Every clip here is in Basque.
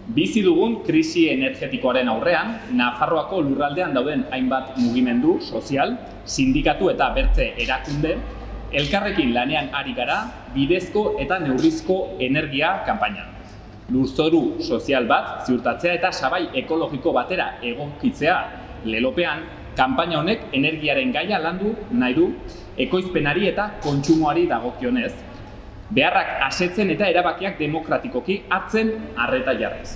Bizi dugun krisi energetikoaren aurrean, Nafarroako lurraldean dauden hainbat mugimendu sozial, sindikatu eta bertze erakunde, elkarrekin lanean ari gara bidezko eta neurrizko energia kanpainan. Lurzoru sozial bat ziurtatzea eta sabai ekologiko batera egokitzea lelopean, kanpaina honek energiaren gaia landu nahi du ekoizpenari eta kontsumoari dagokionez, beharrak asetzen eta erabakiak demokratikoki hartzen arreta jarrez.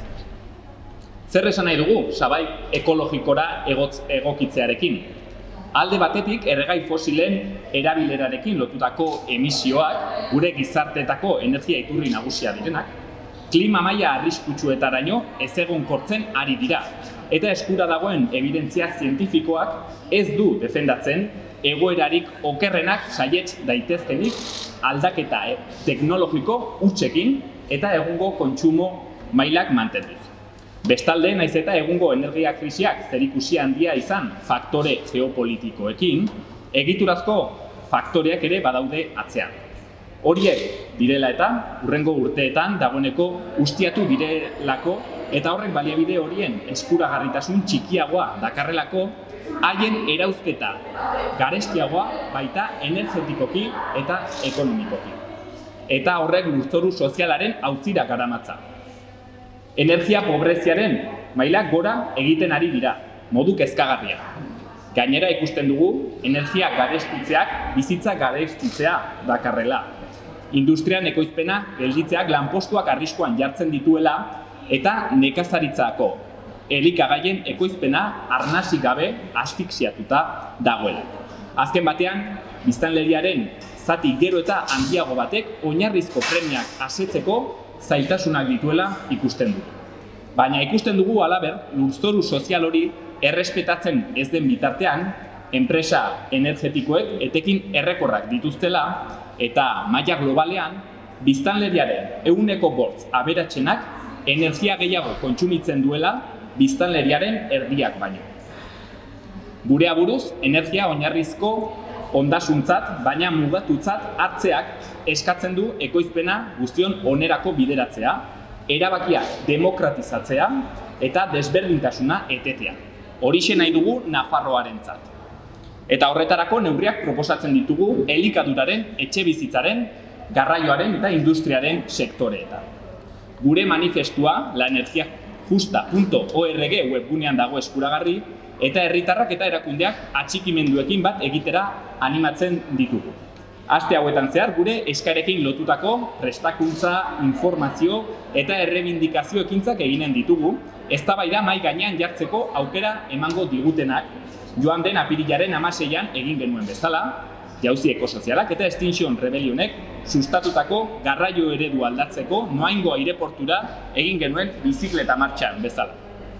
Zer esan nahi dugu sabai ekologikora egokitzearekin? Alde batetik, erregai fosilen erabilerarekin lotutako emisioak, gure gizarteetako energia iturri nagusia direnak, klima maila arriskutsuetaraino ezegonkortzen ari dira, eta eskura dagoen ebidentzia zientifikoak ez du defendatzen egoerarik okerrenak saiets daitezkenik aldaketa teknologiko hutsekin eta egungo kontsumo mailak mantenduz. Bestalde, naiz eta egungo energia krisiak zerikusi handia izan faktore geopolitikoekin, egiturazko faktoreak ere badaude atzean. Horiek direla eta hurrengo urteetan dagoeneko ustiatu direlako eta horrek baliabide horien eskuragarritasun txikiagoa dakarrelako haien erauzketa garestiagoa baita energetikoki eta ekonomikoki. Eta horrek lurzoru sozialaren auzira garamatza. Energia pobreziaren mailak gora egiten ari dira, modu kezkagarria. Gainera ikusten dugu, energia garestitzeak bizitza garestitzea dakarrela. Industrian ekoizpena gelditzeak lanpostuak arriskuan jartzen dituela eta nekazaritzako elikagaien ekoizpena arnasik gabe asfixiatuta dagoela. Azken batean, biztanleriaren zati gero eta handiago batek oinarrizko premiak asetzeko zailtasunak dituela ikusten dugu. Baina ikusten dugu halaber, lurzoru sozial hori errespetatzen ez den bitartean, enpresa energetikoek etekin errekorrak dituztela eta maila globalean, biztanleriaren 1/5 aberatsenak energia gehiago kontsumitzen duela biztanleriaren erdiak baino. Gure aburuz, energia oinarrizko ondasuntzat, baina mugatutzat hartzeak eskatzen du ekoizpena guztion onerako bideratzea, erabakiak demokratizatzea eta desberdintasuna etetea. Horixe nahi dugu Nafarroarentzat. Eta horretarako neurriak proposatzen ditugu elikaduraren, etxebizitzaren, garraioaren eta industriaren sektoreetan. Gure manifestua, laenergiajusta.org webgunean dago eskuragarri, eta herritarrak eta erakundeak atxikimenduekin bat egitera animatzen ditugu. Aste hauetan zehar gure eskarekin lotutako prestakuntza, informazio eta errebindikazio ekintzak eginen ditugu, eztabaida mahai gainean jartzeko aukera emango digutenak, joan den apirilaren 16an egin genuen bezala, jauzi ekosozialak eta Extinction Rebellionek sustatutako garraio eredu aldatzeko Noaingo aireportura egin genuen bizikleta martxan bezala.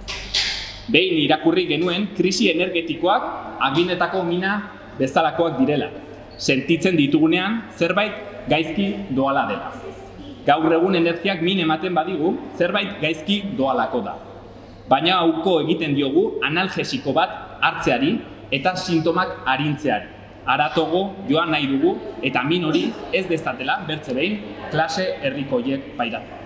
Behin irakurri genuen krisi energetikoak aginetako mina bezalakoak direla. Sentitzen ditugunean zerbait gaizki doala dela. Gaur egun energiak min ematen badigu zerbait gaizki doalako da. Baina hauko egiten diogu analgesiko bat hartzeari eta sintomak arintzeari. Haratogo joan nahi dugu eta min hori ez dezatela bertze behin klase herrikoiek pairatu.